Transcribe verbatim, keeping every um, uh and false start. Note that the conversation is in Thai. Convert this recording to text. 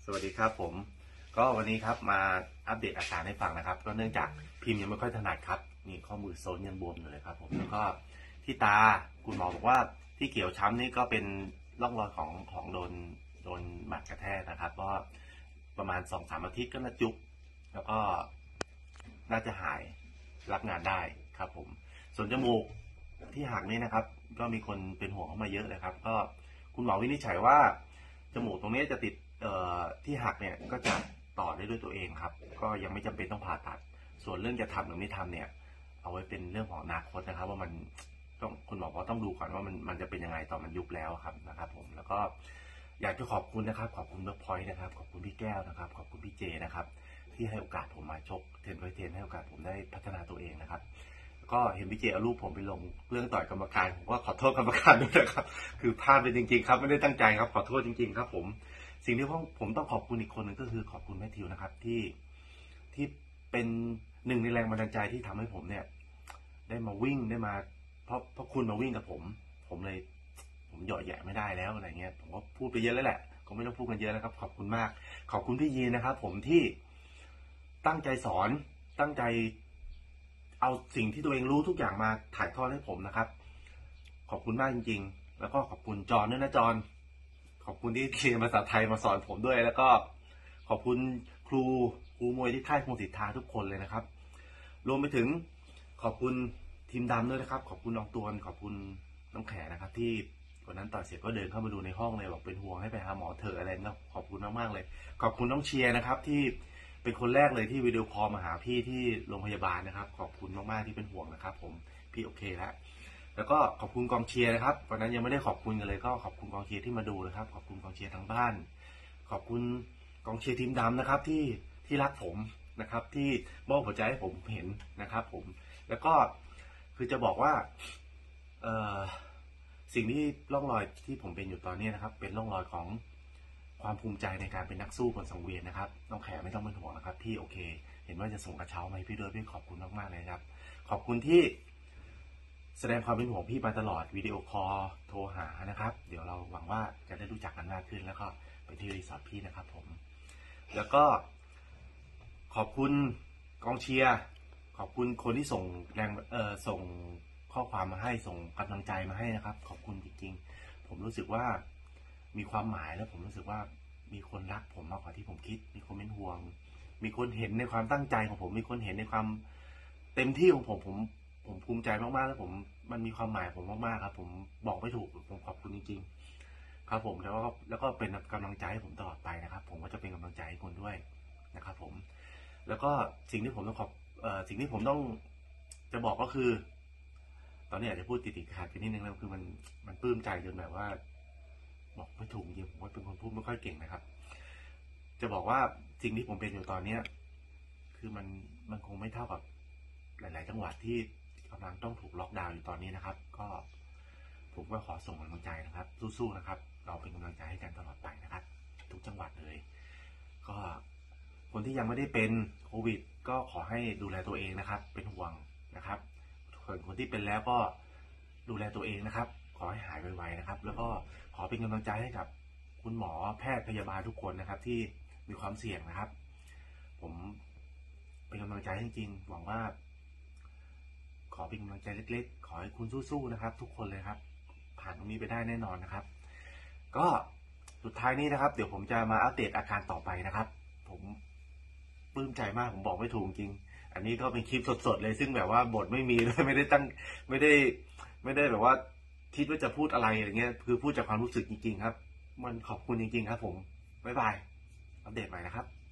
สวัสดีครับผมก็วันนี้ครับมาอัปเดตอาการให้ฟังนะครับก็เนื่องจากพิมพ์ยังไม่ค่อยถนัดครับนี่ข้อมือโซนยังบวมอยู่เลยครับผมแล้วก็ที่ตาคุณหมอบอกว่าที่เขียวช้ำนี่ก็เป็นร่องรอยของของโดนโดนหมัดกระแทกนะครับก็ประมาณสองสามอาทิตย์ก็น่าจุกแล้วก็น่าจะหายรับงานได้ครับผมส่วนจมูกที่หักนี่นะครับก็มีคนเป็นห่วงเข้ามาเยอะเลยครับก็คุณหมอวินิจฉัยว่าจมูกตรงนี้จะติดที่หักเนี่ยก็จะต่อได้ด้วยตัวเองครับก็ยังไม่จำเป็นต้องผ่าตัดส่วนเรื่องจะทำหรือไม่ทำเนี่ยเอาไว้เป็นเรื่องของอนาคตนะครับว่ามันต้องคุณหมอก็ต้องดูก่อนว่ามันมันจะเป็นยังไงตอนมันยุบแล้วครับนะครับผมแล้วก็อยากจะขอบคุณนะครับขอบคุณเบิร์กพอยต์นะครับขอบคุณพี่แก้วนะครับขอบคุณพี่เจนะครับที่ให้โอกาสผมมาชกเทนไฟเทนให้โอกาสผมได้พัฒนาตัวเองนะครับก็เห็นพี่เจเอารูปผมไปลงเรื่องต่อยกรรมการผมก็ขอโทษกรรมการด้วยนะครับคือพลาดไปจริงๆครับไม่ได้ตั้งใจครับขอโทษจริงๆครับผมสิ่งที่ผมต้องขอบคุณอีกคนหนึ่งก็คือขอบคุณแมทธิวนะครับที่ที่เป็นหนึ่งในแรงบันดาลใจที่ทำให้ผมเนี่ยได้มาวิ่งได้มาเพราะเพราะคุณมาวิ่งกับผมผมเลยผมเหยาะแยะไม่ได้แล้วอะไรเงี้ยผมก็พูดไปเยอะแล้วแหละก็ไม่ต้องพูดกันเยอะแล้วครับขอบคุณมากขอบคุณพี่ยีนนะครับผมที่ตั้งใจสอนตั้งใจเอาสิ่งที่ตัวเองรู้ทุกอย่างมาถ่ายทอดให้ผมนะครับขอบคุณมากจริงๆแล้วก็ขอบคุณจอนด้วยนะจอนขอบคุณที่เรียนภาษาไทยมาสอนผมด้วยแล้วก็ขอบคุณครูครูมวยที่ค่ายพงศิษฐาทุกคนเลยนะครับรวมไปถึงขอบคุณทีมดำด้วยนะครับขอบคุณน้องตวนขอบคุณน้องแขนะครับที่วันนั้นต่อเสร็จก็เดินเข้ามาดูในห้องเลยบอกเป็นห่วงให้ไปหาหมอเถอะอะไรนะขอบคุณมากๆเลยขอบคุณน้องเชียร์นะครับที่เป็นคนแรกเลยที่วิดีโอคอลมาหาพี่ที่โรงพยาบาลนะครับขอบคุณมากๆที่เป็นห่วงนะครับผมพี่โอเคแล้วแล้วก็ขอบคุณกองเชียร์นะครับวันนั้นยังไม่ได้ขอบคุณกันเลยก็ขอบคุณกองเชียร์ที่มาดูนะครับขอบคุณกองเชียร์ทางบ้านขอบคุณกองเชียร์ทีมดำนะครับที่ที่รักผมนะครับที่มอบหัวใจให้ผมเห็นนะครับผมแล้วก็คือจะบอกว่าเอ่อสิ่งที่ร่องรอยที่ผมเป็นอยู่ตอนนี้นะครับเป็นร่องรอยของความภูมิใจในการเป็นนักสู้บนสังเวียนนะครับน้องแขไม่ต้องเป็นห่วงนะครับพี่โอเคเห็นว่าจะส่งกระเช้ามาให้พี่ด้วยพี่ขอบคุณมากๆเลยครับขอบคุณที่แสดงความเป็นห่วงพี่มาตลอดวิดีโอคอลโทรหานะครับเดี๋ยวเราหวังว่าจะได้รู้จักกันมากขึ้นแล้วก็ไปที่รีสอร์ทพี่นะครับผมแล้วก็ขอบคุณกองเชียร์ขอบคุณคนที่ส่งแรงเอ่อส่งข้อความมาให้ส่งกำลังใจมาให้นะครับขอบคุณจริงๆผมรู้สึกว่ามีความหมายและผมรู้สึกว่ามีคนรักผมมากกว่าที่ผมคิดมีคนเป็นห่วงมีคนเห็นในความตั้งใจของผมมีคนเห็นในความเต็มที่ของผมผมผมภูมิใจมากๆแล้วผมมันมีความหมายผมมากๆครับผมบอกไม่ถูกผมขอบคุณจริงๆครับผมแล้วก็แล้วก็เป็นกำลังใจให้ผมตลอดไปนะครับผมก็จะเป็นกำลังใจให้คุณด้วยนะครับผมแล้วก็สิ่งที่ผมต้องขอบเอ่อสิ่งที่ผมต้องจะบอกก็คือตอนนี้อาจจะพูดติดๆขัดกันนิดนึงแล้วคือมันมันปลื้มใจจนแบบว่าบอกไม่ถูกจริงผมว่าเป็นคนพูดไม่ค่อยเก่งนะครับจะบอกว่าสิ่งที่ผมเป็นอยู่ตอนนี้คือมันมันคงไม่เท่ากับหลายๆจังหวัดที่กำลังต้องถูกล็อกดาวน์อยู่ตอนนี้นะครับก็ผมก็ขอส่งกำลังใจนะครับสู้ๆนะครับเราเป็นกำลังใจให้กันตลอดไปนะครับทุกจังหวัดเลยก็คนที่ยังไม่ได้เป็นโควิดก็ขอให้ดูแลตัวเองนะครับเป็นห่วงนะครับส่วนคนที่เป็นแล้วก็ดูแลตัวเองนะครับขอให้หายไวๆนะครับแล้วก็ขอเป็นกำลังใจให้กับคุณหมอแพทย์พยาบาลทุกคนนะครับที่มีความเสี่ยงนะครับผมเป็นกำลังใจจริงๆหวังว่าขอเป็นกำลังใจเล็กๆขอให้คุณสู้ๆนะครับทุกคนเลยครับผ่านตรงนี้ไปได้แน่นอนนะครับก็สุดท้ายนี้นะครับเดี๋ยวผมจะมาอัปเดตอาการต่อไปนะครับผมปลื้มใจมากผมบอกไม่ถูกจริงอันนี้ก็เป็นคลิปสดๆเลยซึ่งแบบว่าบทไม่มีด้วยไม่ได้ตั้งไม่ได้ไม่ได้แบบว่าคิดว่าจะพูดอะไรอย่างเงี้ยคือพูดจากความรู้สึกจริงๆครับมันขอบคุณจริงๆครับผมบ๊ายบายอัปเดตใหม่นะครับ